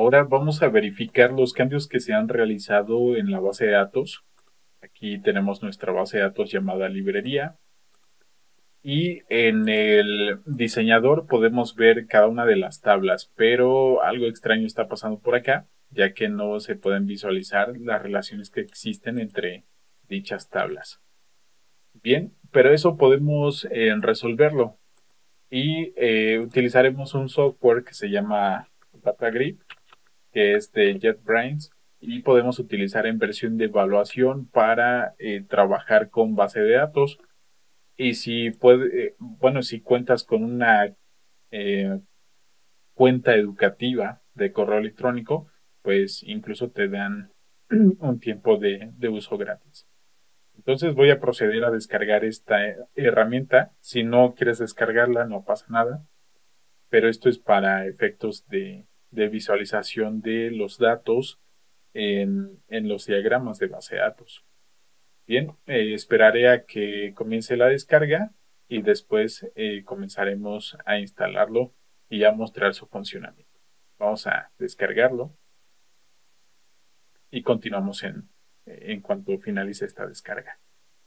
Ahora vamos a verificar los cambios que se han realizado en la base de datos. Aquí tenemos nuestra base de datos llamada librería. Y en el diseñador podemos ver cada una de las tablas, pero algo extraño está pasando por acá, ya que no se pueden visualizar las relaciones que existen entre dichas tablas. Bien, pero eso podemos resolverlo y utilizaremos un software que se llama DataGrip, que es de JetBrains, y podemos utilizar en versión de evaluación para trabajar con base de datos. Y si si cuentas con una eh, cuenta educativa de correo electrónico, pues incluso te dan un tiempo de uso gratis. Entonces voy a proceder a descargar esta herramienta. Si no quieres descargarla, no pasa nada, pero esto es para efectos de visualización de los datos en los diagramas de base de datos. Bien, esperaré a que comience la descarga y después comenzaremos a instalarlo y a mostrar su funcionamiento. Vamos a descargarlo y continuamos en cuanto finalice esta descarga.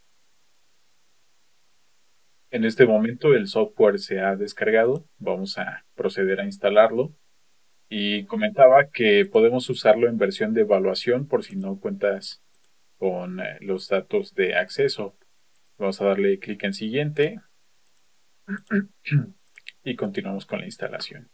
En este momento el software se ha descargado, vamos a proceder a instalarlo y comentaba que podemos usarlo en versión de evaluación por si no cuentas con los datos de acceso. Vamos a darle clic en siguiente y continuamos con la instalación.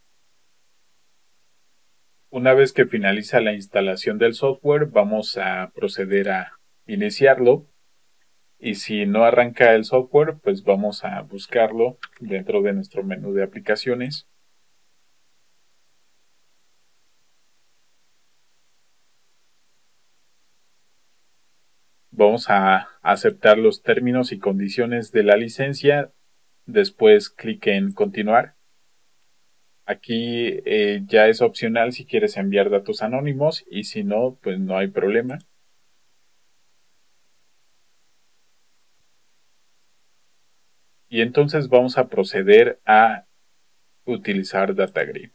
Una vez que finaliza la instalación del software, vamos a proceder a iniciarlo. Y si no arranca el software, pues vamos a buscarlo dentro de nuestro menú de aplicaciones. Vamos a aceptar los términos y condiciones de la licencia. Después clic en continuar. Aquí ya es opcional si quieres enviar datos anónimos y si no, pues no hay problema. Y entonces vamos a proceder a utilizar DataGrip.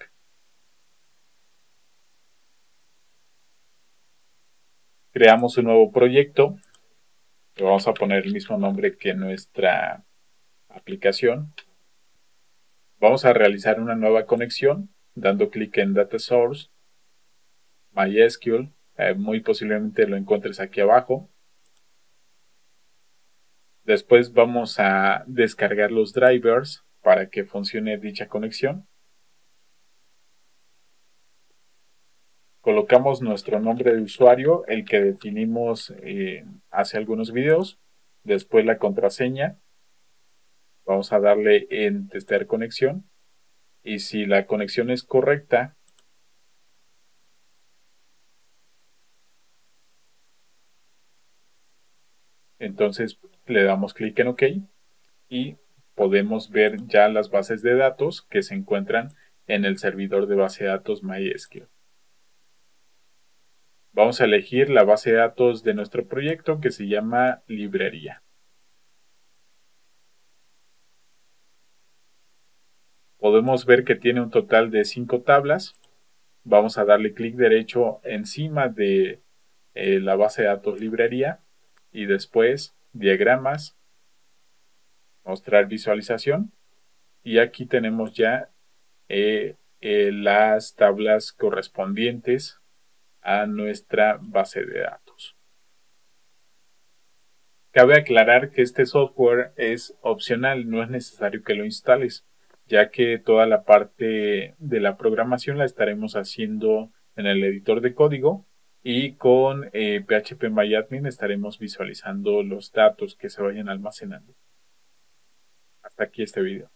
Creamos un nuevo proyecto. Le vamos a poner el mismo nombre que nuestra aplicación. Vamos a realizar una nueva conexión dando clic en Data Source, MySQL. Muy posiblemente lo encuentres aquí abajo. Después vamos a descargar los drivers para que funcione dicha conexión. Colocamos nuestro nombre de usuario, el que definimos hace algunos videos. Después la contraseña. Vamos a darle en testear conexión. Y si la conexión es correcta, entonces le damos clic en OK y podemos ver ya las bases de datos que se encuentran en el servidor de base de datos MySQL. Vamos a elegir la base de datos de nuestro proyecto que se llama librería. Podemos ver que tiene un total de 5 tablas. Vamos a darle clic derecho encima de la base de datos librería y después diagramas, mostrar visualización, y aquí tenemos ya las tablas correspondientes a nuestra base de datos. Cabe aclarar que este software es opcional, no es necesario que lo instales, ya que toda la parte de la programación la estaremos haciendo en el editor de código y con PHP-MyAdmin estaremos visualizando los datos que se vayan almacenando. Hasta aquí este video.